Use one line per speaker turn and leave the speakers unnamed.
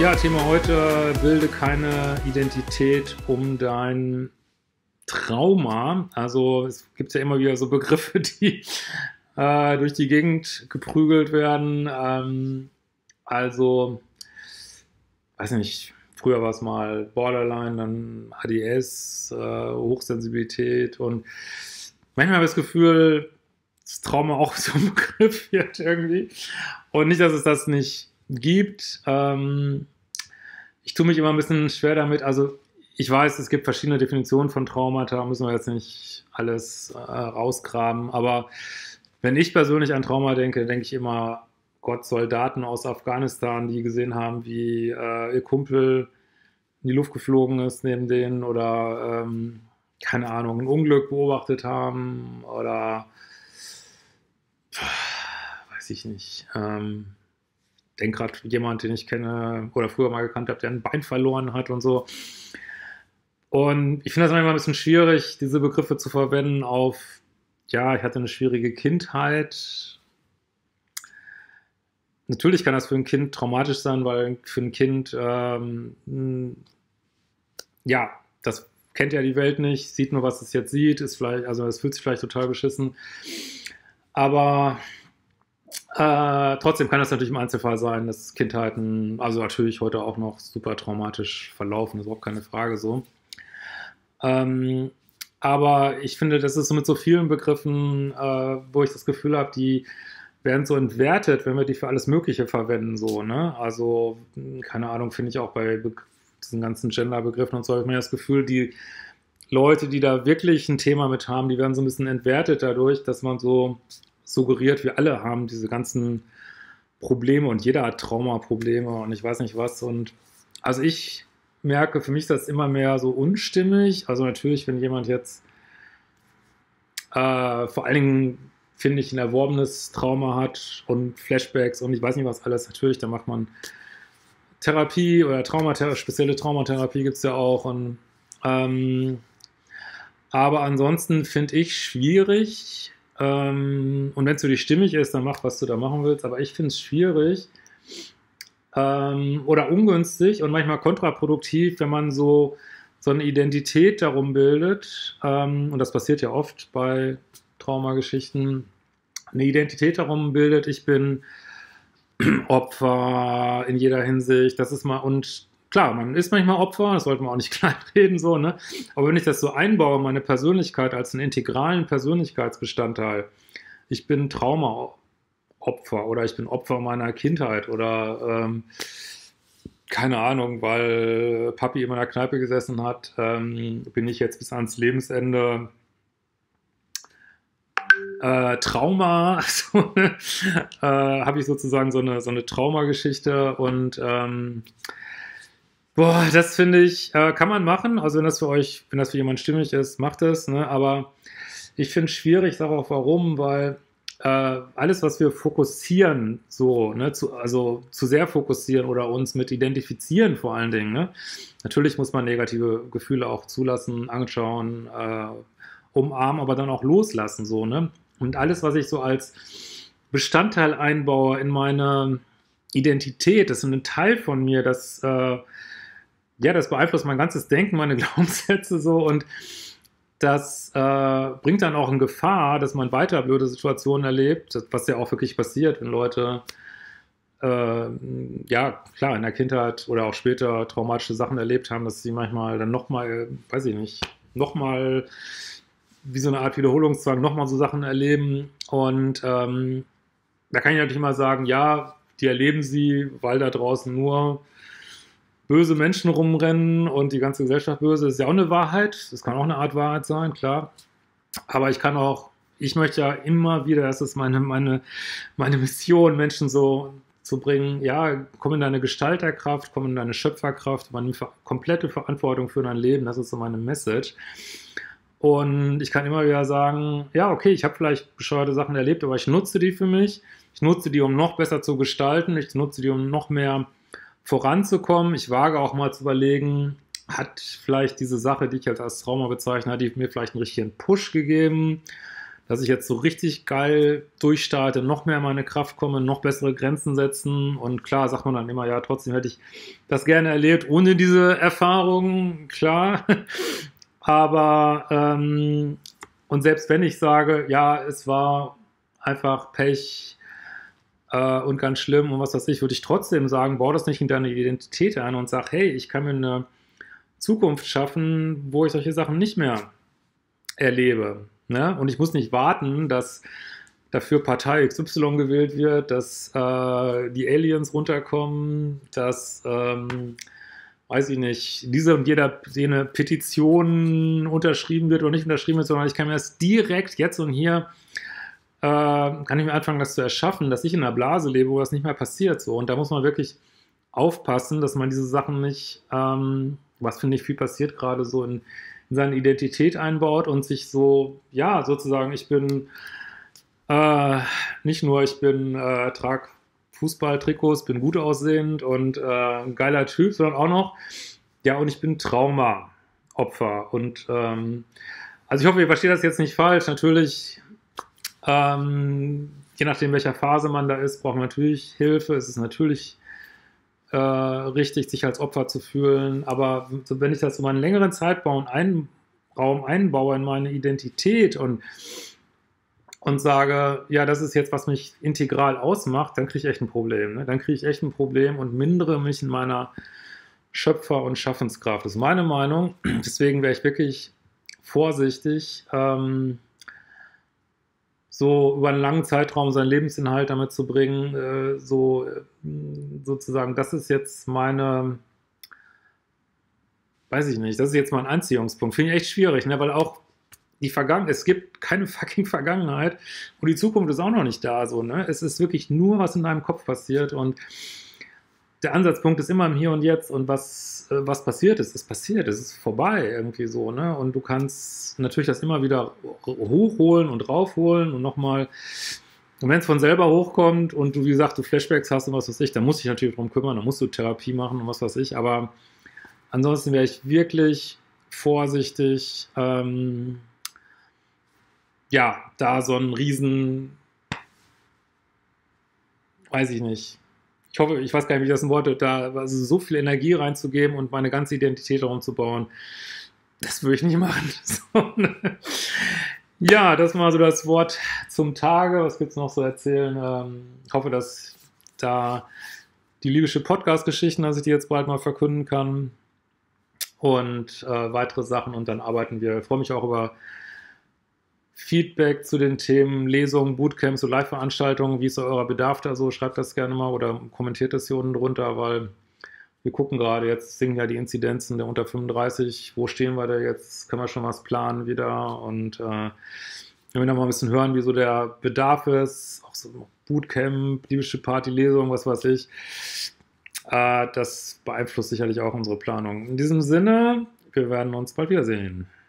Ja, Thema heute: bilde keine Identität um dein Trauma. Also, es gibt ja immer wieder so Begriffe, die durch die Gegend geprügelt werden. Also, weiß nicht, früher war es mal Borderline, dann ADS, Hochsensibilität, und manchmal habe ich das Gefühl, dass Trauma auch so ein Begriff wird irgendwie. Und nicht, dass es das nicht gibt. Ich tue mich immer ein bisschen schwer damit. Also, ich weiß, es gibt verschiedene Definitionen von Traumata, müssen wir jetzt nicht alles rausgraben. Aber wenn ich persönlich an Trauma denke, denke ich immer: Gott, Soldaten aus Afghanistan, die gesehen haben, wie ihr Kumpel in die Luft geflogen ist neben denen, oder keine Ahnung, ein Unglück beobachtet haben, oder weiß ich nicht. Denke gerade jemand, den ich kenne oder früher mal gekannt habe, der ein Bein verloren hat und so. Und ich finde das manchmal ein bisschen schwierig, diese Begriffe zu verwenden auf, ja, ich hatte eine schwierige Kindheit. Natürlich kann das für ein Kind traumatisch sein, weil für ein Kind, ja, das kennt ja die Welt nicht, sieht nur, was es jetzt sieht, ist vielleicht, also es fühlt sich vielleicht total beschissen. Aber trotzdem kann das natürlich im Einzelfall sein, dass Kindheiten, also natürlich heute auch noch super traumatisch verlaufen, ist auch keine Frage so. Aber ich finde, das ist so mit so vielen Begriffen, wo ich das Gefühl habe, die werden so entwertet, wenn wir die für alles Mögliche verwenden, so, ne? Also, keine Ahnung, finde ich auch bei diesen ganzen Gender-Begriffen und so, habe ich mir das Gefühl, die Leute, die da wirklich ein Thema mit haben, die werden so ein bisschen entwertet dadurch, dass man so suggeriert, wir alle haben diese ganzen Probleme und jeder hat Traumaprobleme und ich weiß nicht was. Und also ich merke, für mich ist das immer mehr so unstimmig. Also natürlich, wenn jemand jetzt vor allen Dingen, finde ich, ein erworbenes Trauma hat und Flashbacks und ich weiß nicht was alles, natürlich, da macht man Therapie oder spezielle Traumatherapie gibt es ja auch. Und, aber ansonsten finde ich schwierig, und wenn es für dich stimmig ist, dann mach, was du da machen willst, aber ich finde es schwierig oder ungünstig und manchmal kontraproduktiv, wenn man so eine Identität darum bildet, und das passiert ja oft bei Traumageschichten, eine Identität darum bildet, ich bin Opfer in jeder Hinsicht, das ist mal, und klar, man ist manchmal Opfer, das sollte man auch nicht kleinreden, so, ne? Aber wenn ich das so einbaue, meine Persönlichkeit als einen integralen Persönlichkeitsbestandteil, ich bin Traumaopfer oder ich bin Opfer meiner Kindheit oder keine Ahnung, weil Papi in meiner Kneipe gesessen hat, bin ich jetzt bis ans Lebensende Trauma, so, habe ich sozusagen so eine Traumageschichte und boah, das finde ich, kann man machen. Also wenn das für euch, wenn das für jemanden stimmig ist, macht es, ne? Aber ich finde es schwierig, sage auch warum, weil alles, was wir fokussieren, so, ne, also zu sehr fokussieren oder uns mit identifizieren vor allen Dingen, ne? Natürlich muss man negative Gefühle auch zulassen, anschauen, umarmen, aber dann auch loslassen, so, ne? Und alles, was ich so als Bestandteil einbaue in meine Identität, das ist ein Teil von mir, das ja, das beeinflusst mein ganzes Denken, meine Glaubenssätze so, und das bringt dann auch in Gefahr, dass man weiter blöde Situationen erlebt, was ja auch wirklich passiert, wenn Leute ja, klar, in der Kindheit oder auch später traumatische Sachen erlebt haben, dass sie manchmal dann nochmal, weiß ich nicht, nochmal wie so eine Art Wiederholungszwang, nochmal so Sachen erleben. Und da kann ich natürlich mal sagen, ja, die erleben sie, weil da draußen nur böse Menschen rumrennen und die ganze Gesellschaft böse. Das ist ja auch eine Wahrheit. Das kann auch eine Art Wahrheit sein, klar. Aber ich möchte ja immer wieder, das ist meine Mission, Menschen so zu bringen, ja, komm in deine Gestalterkraft, komm in deine Schöpferkraft, übernimm komplette Verantwortung für dein Leben. Das ist so meine Message. Und ich kann immer wieder sagen, ja, okay, ich habe vielleicht bescheuerte Sachen erlebt, aber ich nutze die für mich. Ich nutze die, um noch besser zu gestalten. Ich nutze die, um noch mehr voranzukommen. Ich wage auch mal zu überlegen, hat vielleicht diese Sache, die ich als Trauma bezeichne, hat die mir vielleicht einen richtigen Push gegeben, dass ich jetzt so richtig geil durchstarte, noch mehr in meine Kraft komme, noch bessere Grenzen setzen. Und klar sagt man dann immer, ja, trotzdem hätte ich das gerne erlebt, ohne diese Erfahrung, klar. Aber, und selbst wenn ich sage, ja, es war einfach Pech und ganz schlimm und was weiß ich, würde ich trotzdem sagen, bau das nicht in deine Identität ein und sag, hey, ich kann mir eine Zukunft schaffen, wo ich solche Sachen nicht mehr erlebe. Ne? Und ich muss nicht warten, dass dafür Partei XY gewählt wird, dass die Aliens runterkommen, dass, weiß ich nicht, diese und jene Petition unterschrieben wird oder nicht unterschrieben wird, sondern ich kann mir das direkt jetzt und hier, kann ich mir anfangen, das zu erschaffen, dass ich in einer Blase lebe, wo das nicht mehr passiert. So. Und da muss man wirklich aufpassen, dass man diese Sachen nicht, was finde ich viel passiert gerade so in seine Identität einbaut und sich so, ja, sozusagen, ich bin nicht nur, ich bin, trage Fußballtrikots, bin gut aussehend und ein geiler Typ, sondern auch noch, ja, und ich bin Trauma-Opfer. Und also ich hoffe, ihr versteht das jetzt nicht falsch. Natürlich, je nachdem, welcher Phase man da ist, braucht man natürlich Hilfe. Es ist natürlich richtig, sich als Opfer zu fühlen. Aber so, wenn ich das über einen längeren Zeitraum einbaue in meine Identität und sage, ja, das ist jetzt, was mich integral ausmacht, dann kriege ich echt ein Problem. Ne? Dann kriege ich echt ein Problem und mindere mich in meiner Schöpfer- und Schaffenskraft. Das ist meine Meinung. Deswegen wäre ich wirklich vorsichtig, so über einen langen Zeitraum seinen Lebensinhalt damit zu bringen, sozusagen, das ist jetzt meine, weiß ich nicht, das ist jetzt mein Anziehungspunkt. Finde ich echt schwierig, ne? Weil auch es gibt keine fucking Vergangenheit und die Zukunft ist auch noch nicht da. So, ne? Es ist wirklich nur, was in deinem Kopf passiert und der Ansatzpunkt ist immer im Hier und Jetzt und was passiert ist passiert, es ist vorbei irgendwie so, ne? Und du kannst natürlich das immer wieder hochholen und raufholen und nochmal, und wenn es von selber hochkommt und du, wie gesagt, du Flashbacks hast und was weiß ich, dann musst du dich natürlich drum kümmern, dann musst du Therapie machen und was weiß ich, aber ansonsten wäre ich wirklich vorsichtig, ja, da so einen riesen, weiß ich nicht, ich hoffe, ich weiß gar nicht, wie ich das in Worte, da also so viel Energie reinzugeben und meine ganze Identität darum zu bauen, das würde ich nicht machen. So, ne? Ja, das war so das Wort zum Tage. Was gibt es noch so erzählen? Ich hoffe, dass da die libysche Podcast-Geschichten, dass ich die jetzt bald mal verkünden kann und weitere Sachen und dann arbeiten wir. Ich freue mich auch über Feedback zu den Themen Lesungen, Bootcamps, so Live-Veranstaltungen. Wie ist so euer Bedarf da so? Schreibt das gerne mal oder kommentiert das hier unten drunter, weil wir gucken gerade, jetzt sinken ja die Inzidenzen der unter 35. Wo stehen wir da jetzt? Können wir schon was planen wieder? Und wenn wir noch mal ein bisschen hören, wie so der Bedarf ist, auch so Bootcamp, libysche Party, Lesung, was weiß ich. Das beeinflusst sicherlich auch unsere Planung. In diesem Sinne, wir werden uns bald wiedersehen.